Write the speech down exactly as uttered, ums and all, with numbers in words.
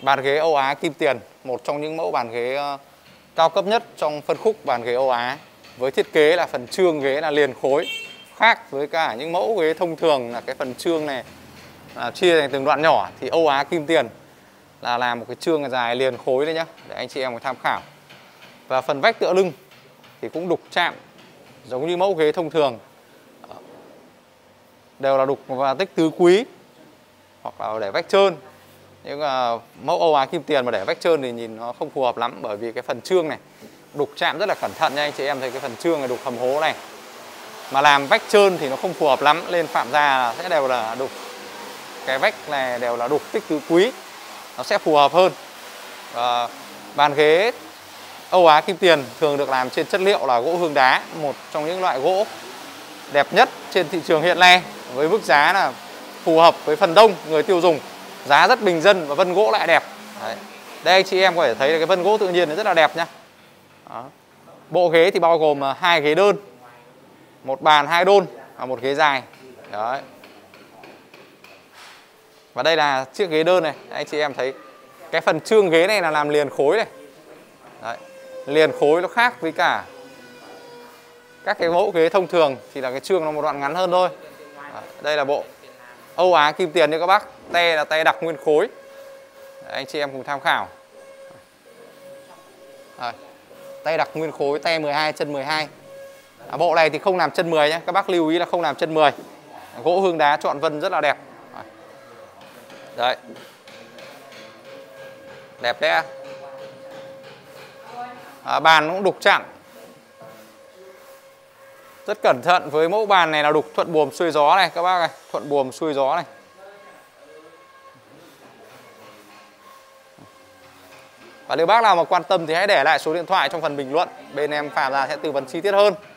Bàn ghế Âu Á kim tiền, một trong những mẫu bàn ghế cao cấp nhất trong phân khúc bàn ghế Âu Á, với thiết kế là phần trương ghế là liền khối, khác với cả những mẫu ghế thông thường là cái phần trương này là chia thành từng đoạn nhỏ, thì Âu Á kim tiền là làm một cái trương dài liền khối đấy nhá, để anh chị em có tham khảo. Và phần vách tựa lưng thì cũng đục chạm giống như mẫu ghế thông thường, đều là đục và tích tứ quý hoặc là để vách trơn. Nhưng mà mẫu Âu Á kim tiền mà để vách trơn thì nhìn nó không phù hợp lắm, bởi vì cái phần trương này đục chạm rất là cẩn thận nha anh chị em. Thấy cái phần trương này đục hầm hố này, mà làm vách trơn thì nó không phù hợp lắm, lên phạm gia là sẽ đều là đục, cái vách này đều là đục tích tứ quý, nó sẽ phù hợp hơn. Và bàn ghế Âu Á kim tiền thường được làm trên chất liệu là gỗ hương đá, một trong những loại gỗ đẹp nhất trên thị trường hiện nay, với mức giá là phù hợp với phần đông người tiêu dùng, giá rất bình dân và vân gỗ lại đẹp. Đấy. Đây anh chị em có thể thấy là cái vân gỗ tự nhiên nó rất là đẹp nhá. Đó. Bộ ghế thì bao gồm hai ghế đơn, một bàn hai đôn và một ghế dài. Đấy. Và đây là chiếc ghế đơn này, anh chị em thấy cái phần trương ghế này là làm liền khối này. Đấy. Liền khối nó khác với cả các cái mẫu ghế thông thường thì là cái trương nó một đoạn ngắn hơn thôi. Đấy. Đây là bộ Âu Á kim tiền nha các bác, te là te đặc nguyên khối. Đấy, anh chị em cùng tham khảo. Đấy. Tay đặc nguyên khối, te mười hai, chân mười hai. À, bộ này thì không làm chân mười nhé, các bác lưu ý là không làm chân mười. Gỗ hương đá trọn vân rất là đẹp. Đấy. Đẹp đấy. À, bàn cũng đục chạm rất cẩn thận. Với mẫu bàn này là đục thuận buồm xuôi gió này các bác này, thuận buồm xuôi gió này. Và nếu bác nào mà quan tâm thì hãy để lại số điện thoại trong phần bình luận, bên em Phạm Gia sẽ tư vấn chi tiết hơn.